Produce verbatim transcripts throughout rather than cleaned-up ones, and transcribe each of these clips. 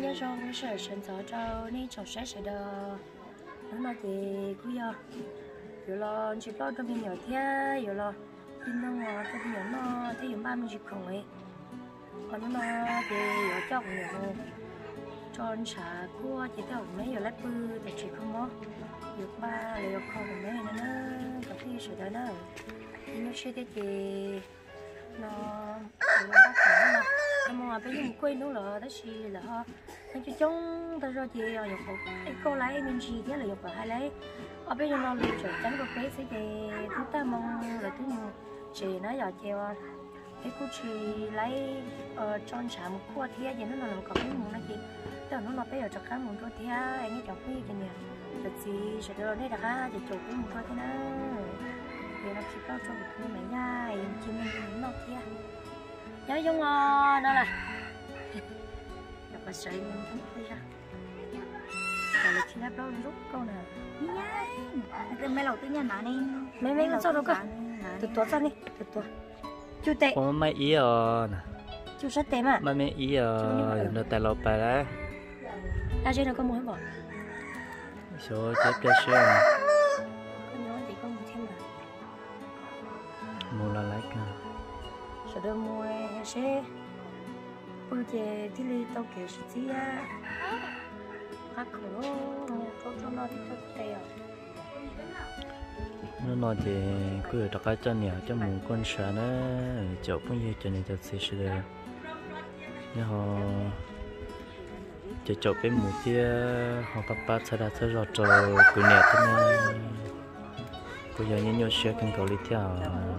thế cho nó sẽ sinh cho cho nên cho sẽ sẽ được nó nói thì cứ giờ rồi lo chỉ lo cho mình nhỏ thế rồi lo tin nó ngọt cho mình nhỏ nó thế hiện ba mình chỉ không ấy còn nó nói thì ở trong nhỏ tròn xả cua chỉ tao mấy giờ lát bư thì chỉ không có được ba liệu không mấy nữa nó có khi sự đó nó nó sẽ thế thì nó nó bắt đầu nó nó mà bây giờ mình quên nó là đó gì là ho anh chỉ trong ta rồi thì ở một cái cô lấy mình gì thế là một hai lấy ở bây giờ nó lựa chọn tránh có cái sẽ thì chúng ta mong là thứ chị nó giờ chiều cái cô chị lấy tròn xả một cua thế thì nó là một cái món này chị tao nó là bây giờ cho cá món thôi thế anh ấy chọn cái gì nhỉ thật gì sẽ được đây là cá thì chụp cái món thôi thế nữa thì nó chỉ có cho một cái máy nhai chỉ mình nó thế nhớ dung ngon đó là và sợi mình cũng đi ra và lịch khi đó rút câu nào nhá mấy lẩu tự nhiên mà đi mấy mấy sao đâu cơ từ tuột ra đi từ tuột chú tệ có mấy ý ờ chú rất tệ mà mấy mấy ý ờ nó tại lẩu bài đấy ra trên nó có muốn bỏ số chết cái xe con nhớ thì con muốn thêm mà mua là lấy cả sợ đâu mua xe bây giờ thì đi tàu kẹo gì á các khổ cho cho nó thì cho tệ à nó nói thì cứ đặt cái chân nhà cho muốn con sợ nó chậu cũng như cho nên cho xí xí được nhưng họ chỉ chậu bên một tia họ bắt bắt sẽ đặt sẽ rồi rồi cứ nhẹ thế này bây giờ những nhau xe cần cầu đi theo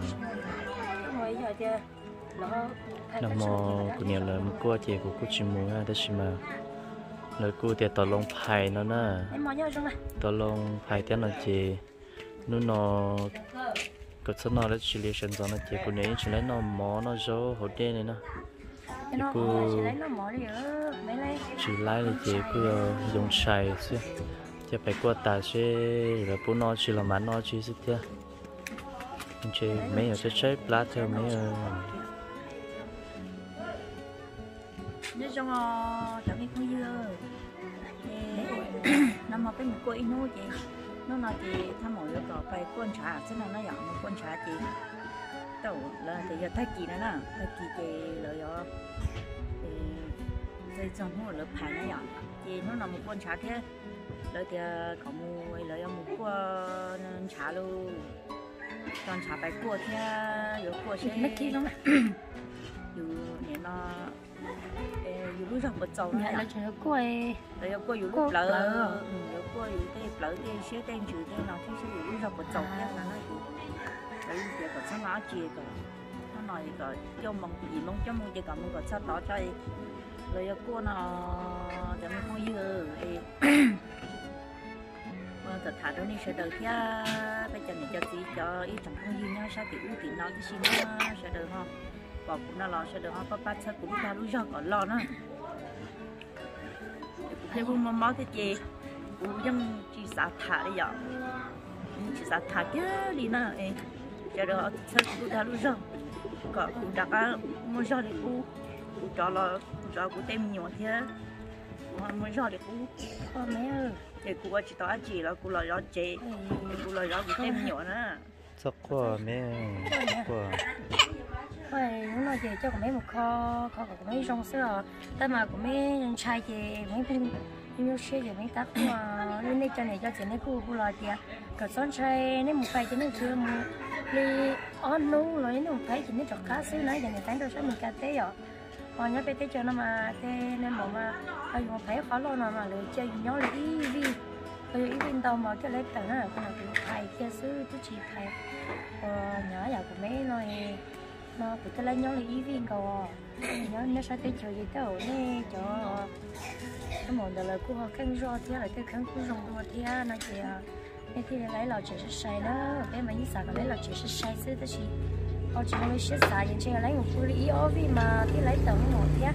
nằm mò cứ nhẹ là một cô chị của cô chị mua ha đó xí mà lời cô thì tao lông phai nó nè tao lông phai thế nào chị nó nó cái số nó là xử lý sản xuất nó chỉ có những chuyện lấy nó mỏ nó gió hỗ trợ này nó cô chỉ lấy là chỉ cứ dùng xài chứ chỉ phải qua ta sẽ rồi bố nó chỉ là mán nó chỉ thế chỉ mấy ở cái shape lá theo mấy ở nhớ trong chẳng biết bao nhiêu năm mà cái một cô inu chị nó nói thì tham mồi nó có phải quan trà chứ là nó dọn một quan trà chị tàu là thì giờ thay kỳ nữa nè thay kỳ thì lợi do thì dây trong hồ lợi phải nó dọn thì nó là một quan trà thế lợi thì có mua lợi một qua trà luôn còn trà phải qua thế rồi qua sẽ mất kia lắm dù này nó dù lúc rằng một chậu này là chuyện của em rồi qua dù lúc lỡ rồi qua dù cái lỡ cái xe tên chữ cái nào thì sẽ dù lúc rằng một chậu nha là nó dù đấy giờ còn sáng nó chia cả nó nói cả cho mong gì mong cho mong chỉ còn mong còn sao đó cho rồi qua nó để mình không dư thật thà đâu đi sẽ đời kia bây giờ này cho gì cho ít chẳng không dư nhau sao kiểu thì nó thì xin nó sẽ đời không bỏ cũng nó lo sẽ được họ bắt sẽ cũng ra lúc giờ còn lo nữa thế cũng mong máu thế chị cũng giống chỉ xả thả đấy giờ chỉ xả thả chứ đi nữa cho được họ sẽ cũng ra lúc giờ còn cũng đặt á mua cho để cũng cho lo cho cũng tem nhiều thế mua cho để cũng con mấy ơi để cũng chỉ tao chỉ là cũng là lo chị cũng là lo cũng tem nhiều nữa sắp qua mẹ qua ôi nó nói về cho mấy một kho kho của mấy rong sữa tại mà của mấy trai thì mấy bên nhiều xe thì mấy tát mà nên đây cho này cho chị này cô cô lo chị cả son trai nên một phải chị này chưa một đi on nú rồi nên một phải chị này chọn cá xíu nữa giờ này tháng đâu sẽ mình cá té rồi còn nhớ bé té cho nó mà té nên mà mà ai một phải khó lo nào mà lựa chơi nhớ là ý vi rồi ý viên tàu mà cái lấy tờ nó là cái nào cũng phải kia xứ tôi chỉ phải nhỏ giờ của mấy nói nó cũng tới lấy nhau là ý viên cầu nhớ nó sẽ tới chơi gì tao nè cho cái món đó là cô họ khăn ro thế là cái khăn cô rong đua thế nó chỉ cái thì lấy lò chỉ sẽ xài đó cái mà như sao lấy lò chỉ sẽ xài xứ đó chỉ họ chỉ lấy sẽ xài vậy chứ lấy một cô lý ó vì mà cái lấy tờ nó thế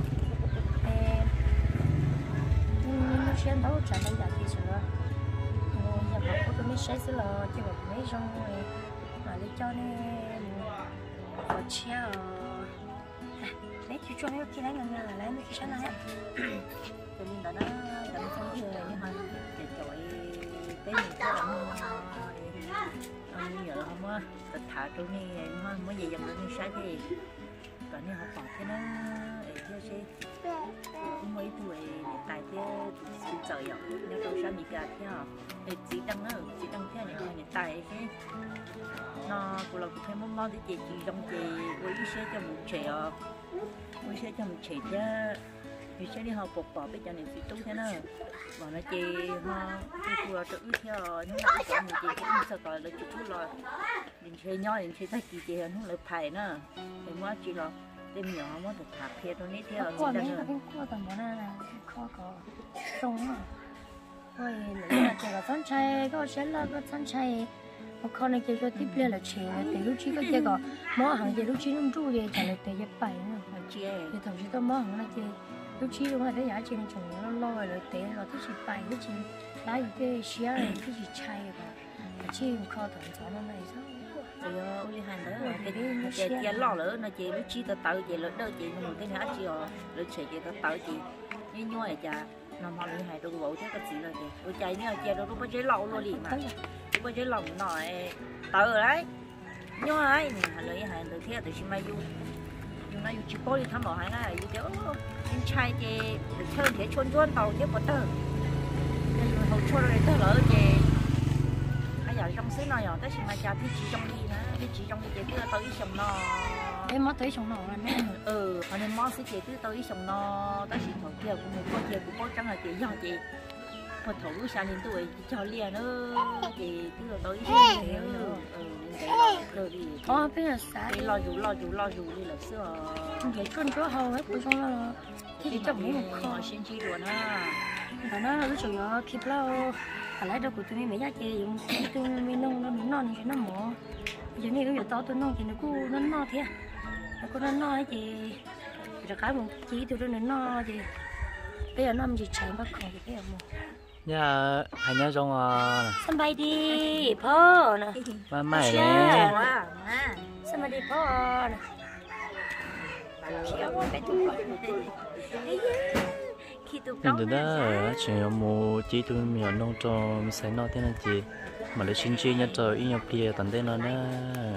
nhưng nó sẽ đấu trả lấy giả thì sửa giờ họ có cái mấy xài xứ lò chứ còn mấy rong mà lấy cho nên có chia lấy chú cho mấy cái lấy là lấy mấy cái sáng này cho nên là nó cho nó sống như nhưng mà để chọi cái gì cái là ông nhớ không á tự thả chỗ này mà mới về dòng lên sai thì còn nếu họ bỏ cái nó để theo xe cũng mấy tuổi tại theo sự trời ạ nếu đâu sao bị cả theo để chỉ đăng nó chỉ đăng theo những người tại cái nó củaเราthêm món món thì chị chỉ trong chị với xe cho một trẻ với xe cho một trẻ chứ vì xe đi học bột bỏ bây giờ này phải tu thế nào bảo nó chị họ đi vừa tự theo những cái cái mình chị cũng sợ tỏi là chút chút rồi mình chơi nhỏ mình chơi thay kỳ chị không được phải nữa thì mới chỉ là đêm nhỏ mới được thả theo nó nít theo gì đó nữa cái qua tầm món này là kho có sông à rồi là chỉ là con trai có sẽ là có con trai một con này chỉ có tiếp lên là chuyện thì lúc chỉ có chỉ có món hàng thì lúc chỉ nó ru thì trả lời từ cái bảy nữa thì thậm chí có món hàng này thì lúc chỉ đúng là cái giá trị chúng nó lo rồi để rồi cái gì bảy cái gì lá gì cái xía này cái gì chay và cái chi kho thằng cháu nó này sao thì ôi hàng đó cái cái cái lò nữa nó chị lúc chỉ tao tự chị lúc đâu chị nhưng cái nữa chị rồi lúc chị chị tao tự chị như như vậy chả nó mà lấy hai đôi bộ thế cái gì rồi chị tôi chạy như chị đâu có bao giờ lâu luôn liền mà có bao giờ lòng nó tự đấy nhưng mà ấy lấy hai từ thế từ xin mai du nhưng mà chỉ có đi thăm bảo hai này như thế anh trai chị được chơi thế chuồn chuồn tàu tiếp một tờ nên hầu chuồn rồi tờ lỡ chị bây giờ trong xứ nào rồi tới xin mai cha thì chỉ trong đi nữa thì chỉ trong đi chị cứ tới xong nó em mất tới xong nó là mẹ ừ còn em mất sẽ chị cứ tới xong nó tới xin thầu kia của một con kia của con trắng là chị do chị một thủ sang đến tuổi cho liền nữa chị cứ là tới xong thế ừ có biết là sao đi lo dù lo dù lo dù đi là xưa vậy con chỗ hầu hết của xong là thì chồng mấy một kho xin chi luôn á và nó là cái chỗ đó kịp lâu à lấy đâu của tôi mấy giá chị dùng tôi mấy nông nó nó này nó mỏ giờ này cái to tôi nông thì nó cứ nó no thế nó cứ nó no ấy chị rồi cái một chỉ tôi nó no thì bây giờ nó làm gì chạy bắt còn thì cái mà nhà hai nhà trong à sân bay đi po nè ba mày đấy sân bay đi po nè nên từ đó chỉ có một chỉ tôi mình nông trong sẽ nói thế này chị mà lấy xin chi nhất rồi ít nhập kia tận đây nó nè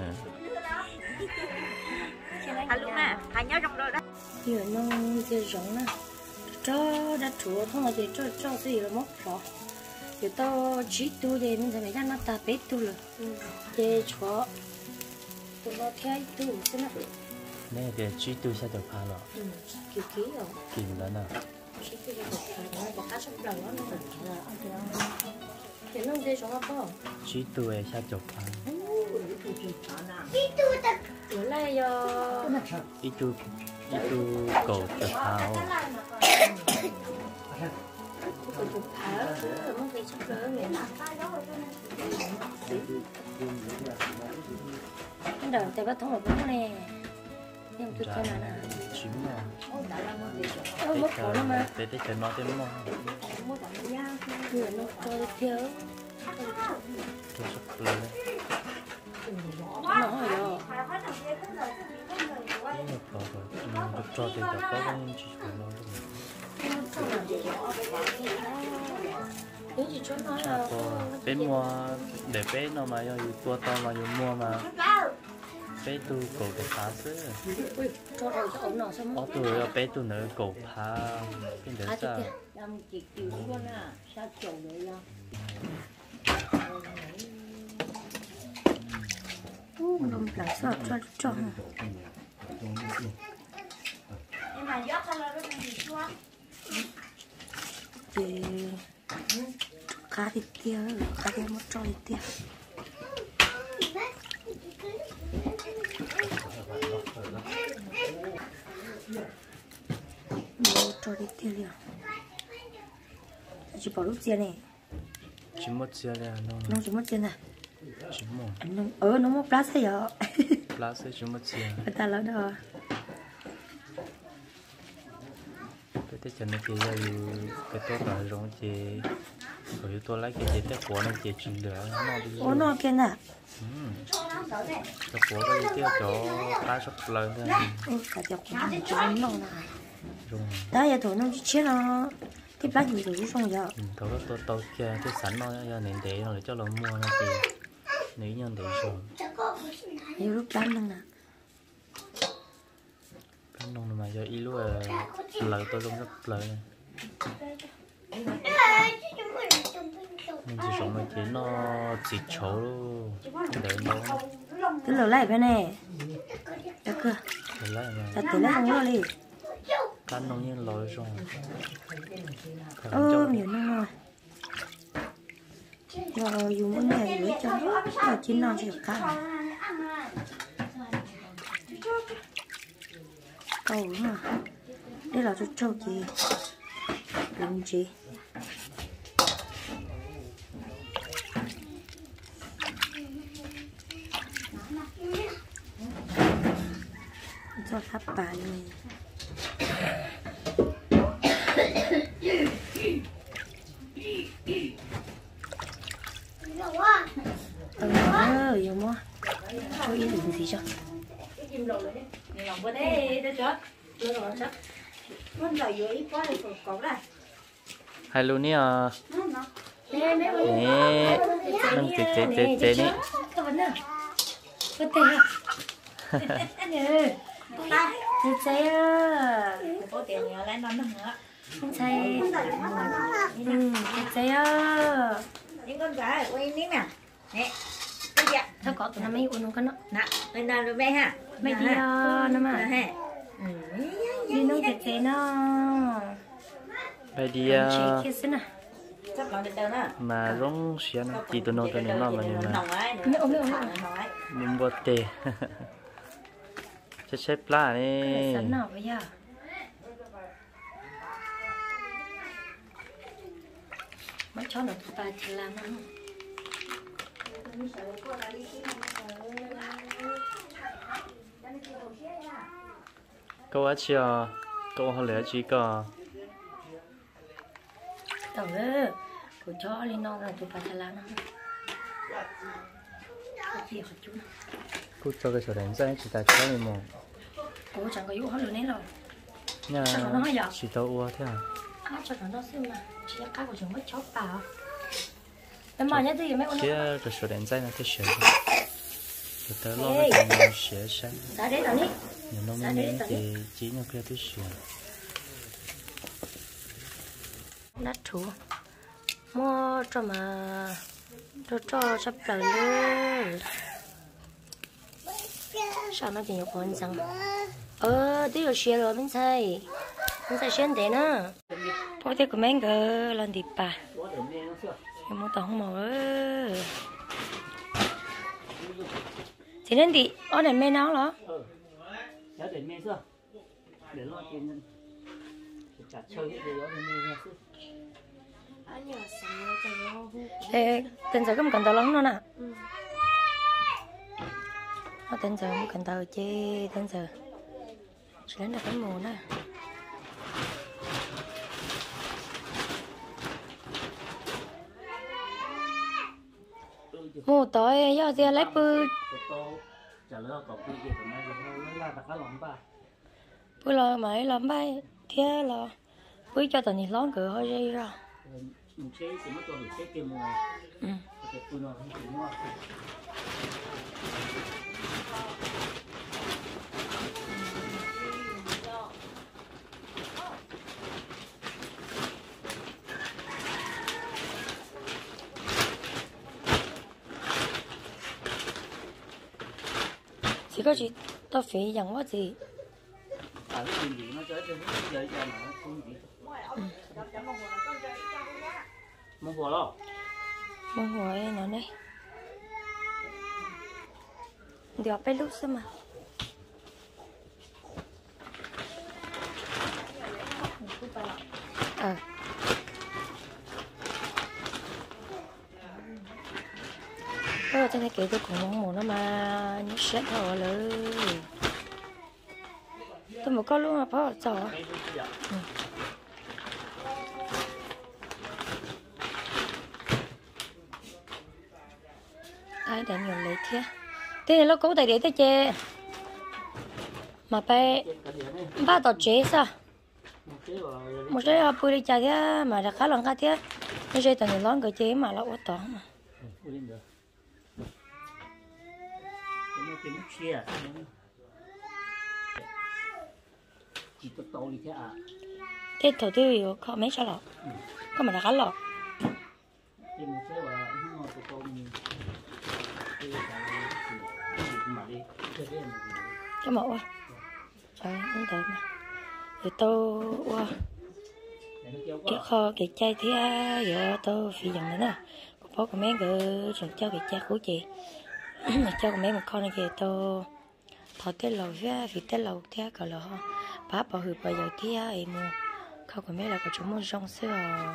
luôn à hai nhớ trong đó đó giờ nông giờ rộng nè cho đã chủ không là gì cho cho gì là mất rồi giờ tao chỉ tu thì mình sẽ phải ra nó ta biết tu rồi để cho tụi nó theo tu xem nào nè để chỉ tu sẽ được phá rồi kiểu kỹ rồi kỹ nữa nè chỉ tu được phá rồi và cá sấu đầu nó là thì nó để cho nó có chỉ tu sẽ được phá chỉ tu được bữa nay giờ ít tu ít tu cầu được phá Hãy subscribe cho kênh Ghiền Mì Gõ để không bỏ lỡ những video hấp dẫn nhưng tôi cho là chín mà ờ mất khổ lắm mà để để cho nó thêm món người nó chơi thiếu cho sắp lên nó hỏi rồi được rồi được cho thì được có con chỉ của nó cái gì cho nó là bên mua để bé nó mà dùng tua to mà dùng mua mà bé tu cổ cái phá xứ cho rồi cho ổn nào xong ở tu bé tu nữa cổ phá bên đấy sao làm chỉ kiểu luôn à sao chầu đấy à làm lại sao cho cho nhưng mà gió không là nó gì chưa thì cá thịt tia cá thịt một trò thịt tia một trò thịt tia liền chỉ bỏ lúc chia này chỉ một chia là nó nó chỉ một chia này chỉ một nó ở nó một lá xây giờ lá xây chỉ một chia người ta lấy đó cái chân này thì giờ cái tốt là giống chị rồi tôi lấy cái gì tới của nó chị chuyển lửa nó đi ô nó kia nè cái của cái tiêu cho cá sấu lớn thôi ừ cả chọc của nó cho nó nè rồi đó giờ thôi nó chỉ chết nó cái bát gì rồi xong rồi tao có tao tao kia cái sẵn nó ra nền để rồi cho nó mua nó thì nếu nhân để rồi nhiều lúc bán luôn nè bán luôn mà giờ ít lúc lời tôi luôn rất lời này mình chỉ sống mà chỉ nó chỉ chỗ luôn để nó cái lẩu lại bên này được chưa để lại mà đặt tiền lấy xong nó đi bán nông nhiên lòi rồi ơ nhiều nông rồi rồi dùng cái này để cho rồi chín non cho cá cầu mà đây là cho trâu chị đúng chị cho thắp bà này ờ yêu mua có ý định gì cho lòng bữa đấy đó chó luôn rồi chắc vẫn là dưới quá thì còn đây hai luôn nè nè đừng chế chế chế chế nè cái vấn đề có tiền à chế chế à có tiền thì lấy năm nữa không chế ừ chế chế à những con gái quay nít nè nè cái gì sao có tụi nó mấy uống cái nó nè bên nào rồi bé ha mấy đi nó mà ha đi nó chế chế nó bây đi mà rong xiên chỉ tụi nó tụi nó mà nhưng mà nhưng bớt tệ chết chết lá này sẵn nào bây giờ mấy chó nó tụi bà thì làm nó câu á chưa câu họ lẽ chỉ có tao ơi của chó lên non là tụi bà thì làm nó cái gì hả chú cô cho cái số đánh giá chỉ tại cho mình một cô chẳng có vụ hết rồi nè rồi nhà chỉ tao ua thế à à cho nó xem mà chỉ cá của chúng mới chó bảo em mà nhớ thì mấy con kia cái số đánh giá nó cái sửa rồi tao lo cái nhiều sửa sáng đã đấy rồi nè nhiều nông dân thì chỉ nhau kia cái sửa đắt chủ mua cho mà cho cho sắp tới luôn sao nó chỉ có con răng ờ tí rồi xuyên rồi mình xài mình xài xuyên thế nữa thôi thì của mình cơ lần đi bà em muốn tao không màu ơi thì nên đi ở đây mấy nó đó để mẹ xưa để lo tiền chặt chơi cái đó thì mẹ xưa ê tên giờ cũng cần tao lắm nữa nè nó tên giờ cũng cần tao chê tên giờ chỉ đến là cái mùa nè mùa tối giờ thì lấy bự bự lo mấy làm bay thế lo bự cho tao nhìn lón cửa hơi dây ra ừ. chỉ có chị tao phải dặn quá gì mong hồ lo mong hồ ấy nó đây đi học lúc xem mà ờ rồi trên này kể tôi cũng mong muốn nó mà nó sẽ thởเลยtôi một con luôn mà phá trò ai đánh nhiều lấy thế thế này nó cố tại để tới chê mà bay ba tàu chế sao một một cái bùi đi chạy thế mà đã khá lần cả thế nó chơi tận lớn cái chế mà nó quá to mà thế thầu tiêu có mấy sao lọ có mà đã khá lọ cái mẫu à trời ơi được mà rồi tôi wow cái kho cái chai thì giờ tôi phi dần nữa nè có bố của mấy cái rồi cho cái chai của chị cho mấy một con này kìa tôi thọ tết lầu phía vì tết lầu thế cả là bá bảo hụt bây giờ thì em mua không có mấy là có chúng mua rong xưa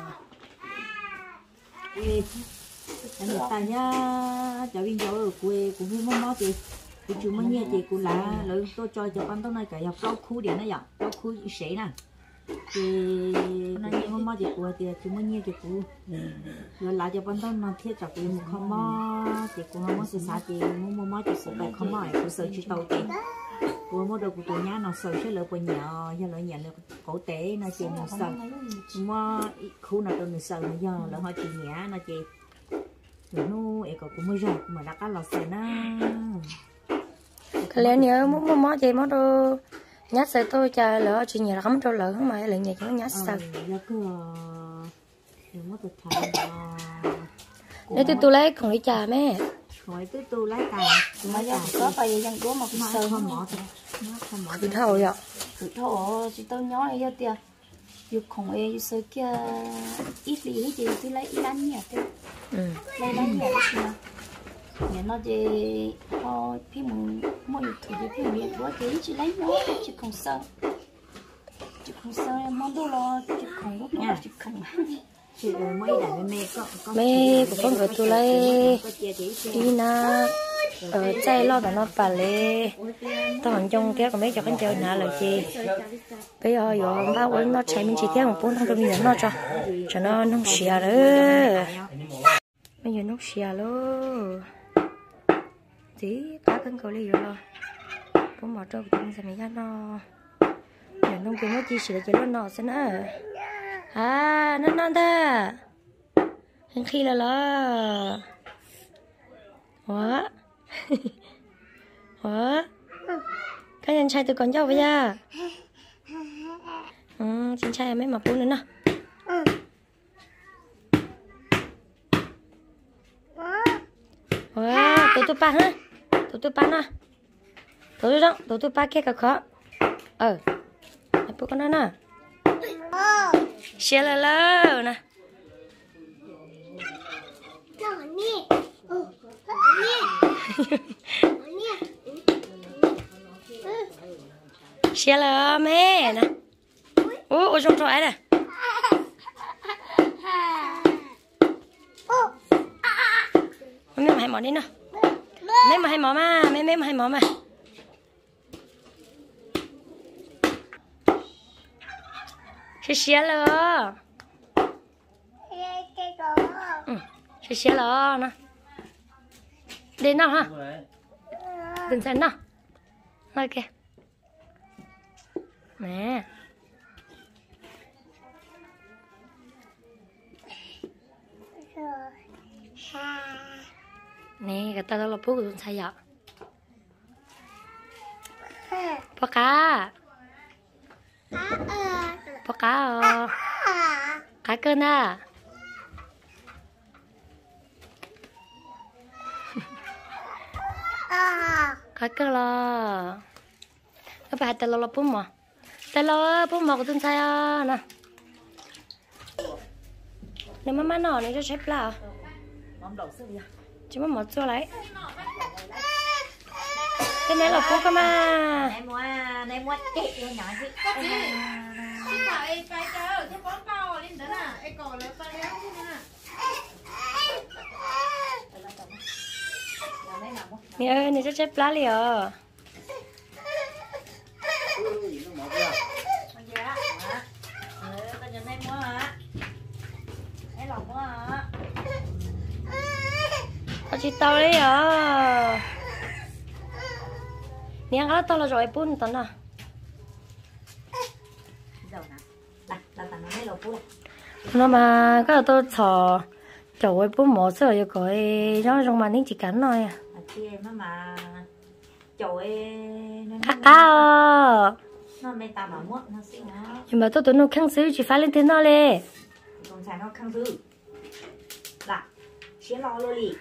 người ta nhá cháu viên cháu ở quê cũng không mong mong gì thì chúng mới nghe chị cũng là lớn tôi cho cho con tôi này cả học rau khu điện nó dọn rau khu sấy nè thì nó nghe mong mong chị của thì chúng mới nghe chị của rồi lại cho con tôi nó thiết chặt chị một không mong chị cũng không mong sự xa chị muốn mong mong chị sự bài không mong của sợ chị tàu chị của mua đồ của tụi nhá nó sợ chứ lỡ của nhỏ do lỡ nhận được cổ tế nó chị nó sợ mà khu nào tôi sợ nó do lỡ họ chị nhả nó chị rồi nó em còn cũng mới rồi mà đã có lọt sợi nó cái lẽ nhớ muốn mua món gì món đồ nhát sợi tôi chờ lỡ chị nhớ lắm cho lỡ mà lại nhớ nhát sợi nếu tôi tôi lấy còn đi trà mẹ hỏi tôi tôi lấy cà mà giờ có phải giờ dân của một cái sợi không mỏ không mỏ từ thầu vậy từ thầu chị tôi nhớ này giờ tiền yêu không ấy sợi kia ít gì hết chị tôi lấy ít ăn nhỉ tôi lấy ăn nhỉ mà nhà nó thì họ khi mình mua được thì thì mình bữa thì chỉ lấy nó chỉ không sợ chỉ không sợ món đồ lo chỉ không lúc nào chỉ không chị mấy đại mẹ có mẹ của con người tôi lấy đi na ở chạy lo nó bà lê toàn trong kia còn mấy cho con chơi nè là gì bây giờ giờ ba quên nó chạy mình chỉ theo một bốn thằng tôi mình nó cho cho nó nông xìa đó bây giờ nông xìa luôn tí cá cân cầu ly rồi có mỏ trâu thì mình sẽ mình ra nó nhà nông chúng nó chia sẻ cho nó nọ xem nữa à nó non ta hình khi là lo quá quá các anh trai tôi còn cháu bây giờ ừ chị trai mấy mà bún nữa nè wow tụi tôi ba hả tụi tôi ba nè tụi tôi đó tụi tôi ba kia cả khó ờ bố con đó nè xe là lâu nè xe là mẹ nè ủa ủa trong trọi nè mẹ mà hay mỏ đi nè mẹ mà hay mỏ mà mẹ mẹ mà hay mỏ mà xe xe là ừ xe xe là nè đến nào hả đừng xem nào nói kìa nè nè cái ta đó là bố của tôi sai vậy bố cá bố cá ờ cá cơn à cá cơn là các bạn ta là bố mà ta là bố mà của tôi sai à nè nè má má nọ này cho xếp là chứ mà một chỗ lấy cái này là bố cơ mà này mua này mua chết rồi nhỏ chứ mẹ ơi này cho xếp lá liền chị tao đấy à nè ăn tao là rồi bún tao nè dầu nè đặt đặt tao nó nó mà cái tôi thò chỗ ấy bún mỏ sữa rồi cái nó trong màn hình chỉ cắn thôi à chị mà mà chỗ ấy à à nó mê ta mà muộn nó xinh á nhưng mà tôi tôi nó khăn xứ chỉ phải lên thế nó lên còn xài nó khăn xứ là xé lo luôn đi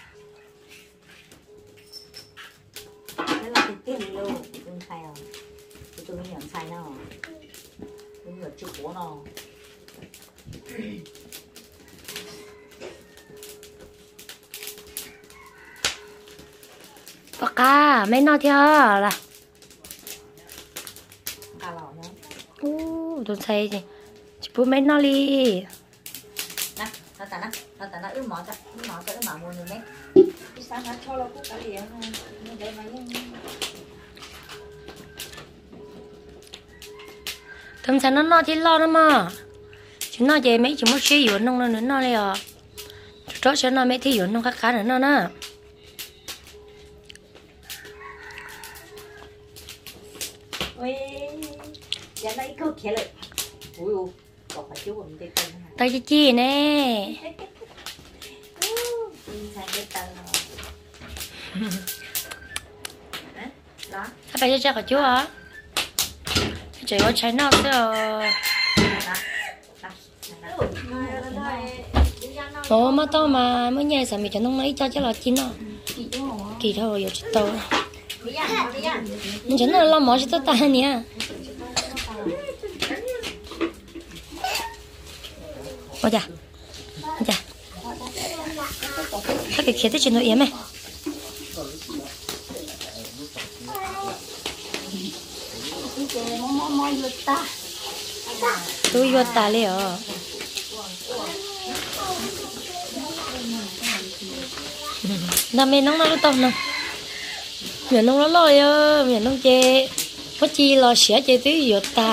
đây là cái tiền luôn tôi xài à tôi mới nhận xài nó tôi ngược chụp bố nó bác ca mấy nó theo là cà lò nhá ô tôi thấy gì chỉ bố mấy nó đi nè nó tả nè nó tả nó ướm mỏ cho ướm mỏ cho ướm mỏ mua nhiều mấy cái sáng nó cho nó cũng cả liền đây mà thằng sáng nó nó thì lo đó mà chỉ nó về mấy chỉ muốn xí dọn nông nữa nó đi à cho cho nó mấy thì dọn nông khác khác nữa nó nè ôi giờ nó ít cơ kia lại ui ui có phải chú mình đây tên hả tay chị chị nè xài cái tên đó các bạn cho cho chú hả chỉ có trái nó thôi ồ mà to mà mới nhảy sao mình cho nó lấy cho cho là chín nó kỳ thôi giờ chết tôi mình cho nó lo mỏ cho tôi ta nè ôi da ôi da các cái kia tới chuyện nội yếm này tôi vô ta liền năm nay nóng nó lúc tông nè miền nông nó lo ơ miền nông chê có chi lo xẻ chê tí vô ta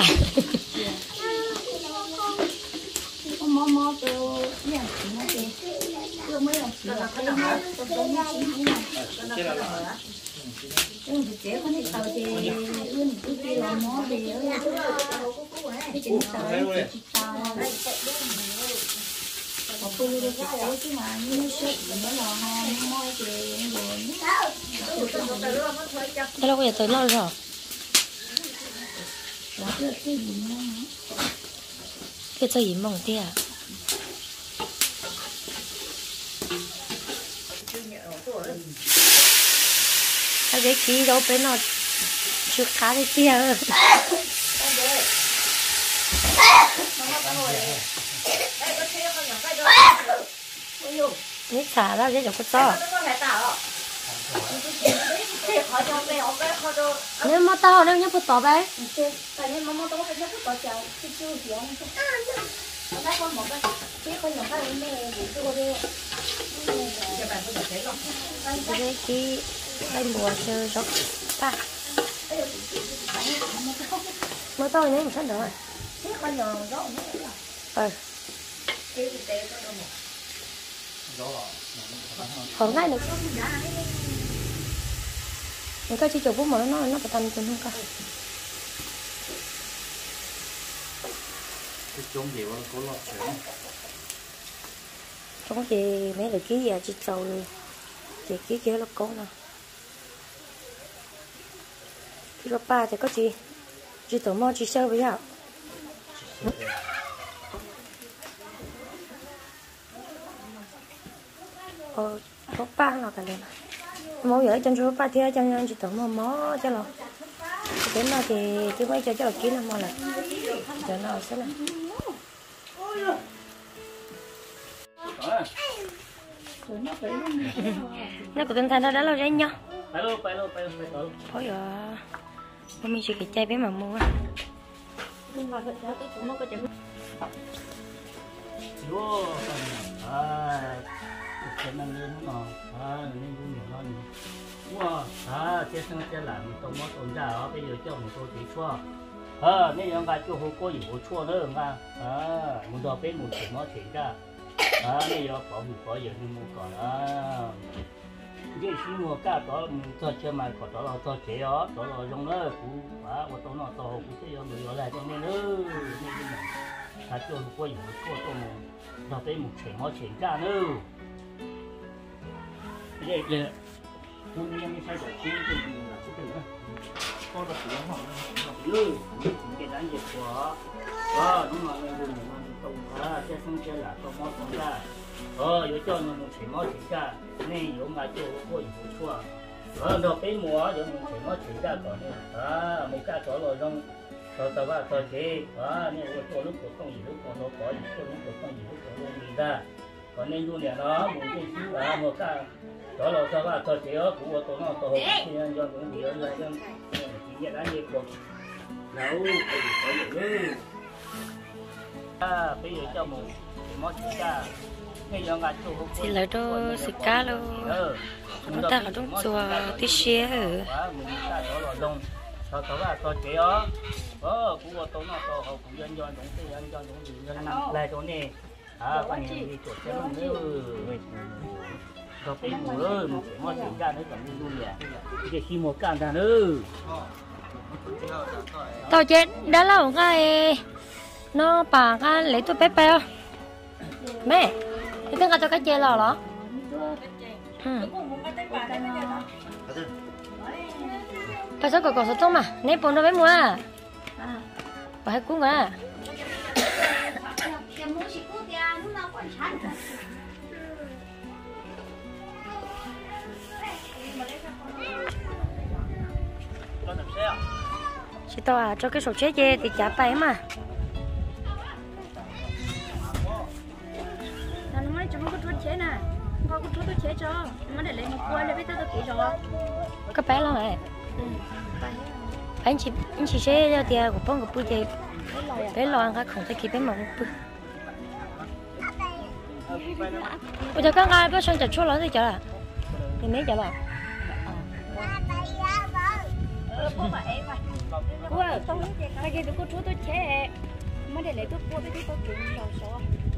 thế đâu có giờ tới lo rồi cái chơi gì mong tia cái cái kí đâu bên nó chưa khá cái tia nít xả ra cái chỗ có to nếu mà to nếu nhớ phụ tỏ bé cái cái đây mùa chơi rất ta mới to nếu một sách nữa rồi còn ngay được những cái chỉ chụp bút mà nó nói nó phải thành tình không cả trốn gì quá cố lọt sớm trốn gì mấy lời ký gì à chị sầu chị ký kia nó cố nè khi có ba thì có chị chị tổ mò chị sâu với nhau ờ có ba nào cả lên mẫu giờ chân số ba thia chân chị tổ mò mó cho lo đến nào thì chứ mấy cho cho ký năm mò lại cho nó sẽ là nó của tinh thần nó đã lâu rồi nhá thôi à mình chỉ cái chai bé mà mua nhưng mà thật ra cái chúng nó có chả vô à cái năng lên nó à nên cũng nhiều hơn wow à cái thằng cái làm tao mất tồn ra bây giờ cho một số chỉ chua à nên những cái chỗ hồ có gì hồ chua nữa mà à muốn đào bên một chuyện nó chuyện ra à nên giờ bỏ một bỏ giờ nhưng mua còn à cái gì mua cả đó cho chơi mà còn đó là cho chế đó đó là trong đó cũng à một tổ nó tổ cũng thế rồi lại cho nên nữa 他就如果有做动物，那得目前我请假呢。这这，我们要没开点新的东西了，这个呢，搞到别好了，哟，你给咱一说，啊，侬那那个你们动啊，这生这了，做毛虫的，哦，有叫你们请毛请假，那有嘛就过以不错。ờ nó bé mua rồi mình phải nói chuyện ra còn à một cái chỗ rồi trong rồi tao ba tao chế à nên tôi tôi lúc không gì lúc còn nó có gì tôi lúc không gì lúc còn luôn đi ra còn nên luôn nè nó một cái xíu à một cái chỗ rồi tao ba tao chế ở của tôi nó tôi không thì anh do cũng bị ở lại trong chỉ nhận anh việc cuộc nấu cái gì có gì nữa à bây giờ cho một nói chuyện ra thì lấy đó xịt cá luôn nó ta ở trong chùa tí xe ở tao chết đã lâu cái nó bà cái lấy tôi bé bé mẹ cái tiếng tao cái chè lò đó phải sao còn sao mà nấy bốn nó bé mua à bà hay cúng à chị tao à cho cái sổ chế chè thì chả phải mà có bé lắm này anh chị anh chị sẽ ra tiền của phong của bữa gì bé lo ăn cái không thấy kịp bé mỏng bữa bây giờ các ai bữa sang chợ chua lớn thì chợ là thì mấy chợ bảo cô ơi cái gì tôi có chú tôi chế mà để lấy tôi mua cái tôi kiếm nhiều số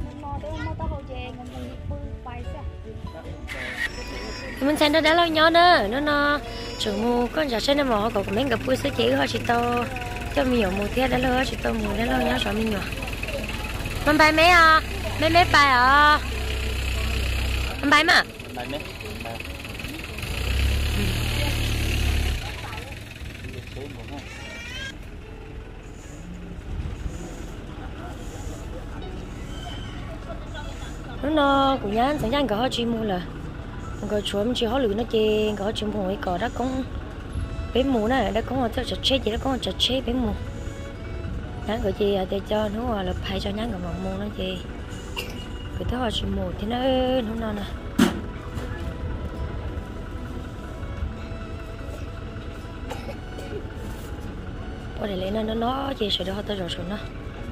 mình xem nó đã lâu nhau nữa nó nó trường mua con chả xem nó mỏ còn mấy gặp bữa sẽ chỉ họ chỉ to cho mình nhiều một thế đã lâu chỉ to một đã lâu nhau sợ mình nhỏ mình bài mấy à mấy mấy bài à mình bài mà nó nó cũng nhá chẳng chẳng có họ chim mua là có chúa mình chỉ họ lưỡi nó chê có chim mua ấy có đó cũng bé mù này đã có một chợ chết gì đó có một chợ chết bé mù nhá cái gì để cho nó là phải cho nhá cái mỏng mù nó gì cái thứ họ chim mù thì nó nó nó nè có để lấy nó nó nó gì rồi đó họ tới rồi xuống nó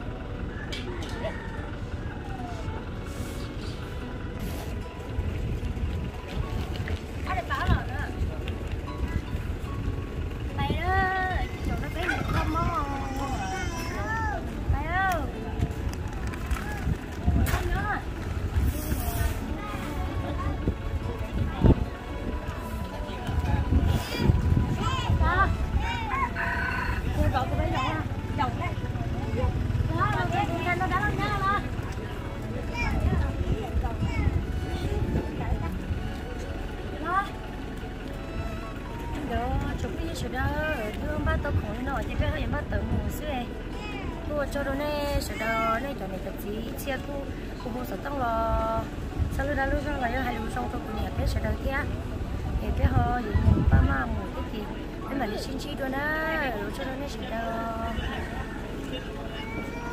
cho đó này, sau đó này cho này tập gì, chia cô, cô mua sắm tăng lo, sau đó lúc sau lại hai lúc sau tôi cũng nhận cái sau đó kia, thì cái họ dùng ba ma một cái gì, cái mà lấy xin chi đó na, lúc sau đó này sau đó